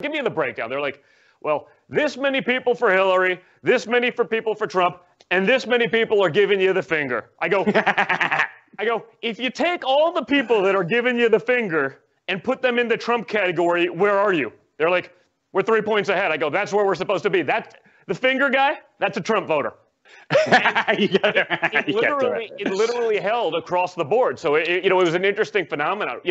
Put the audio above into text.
Give me the breakdown. They're like, well, this many people for Hillary, this many for people for Trump, and this many people are giving you the finger. I go, if you take all the people that are giving you the finger and put them in the Trump category, where are you? They're like, we're 3 points ahead. I go, that's where we're supposed to be. The finger guy, that's a Trump voter. It literally held across the board. So it was an interesting phenomenon.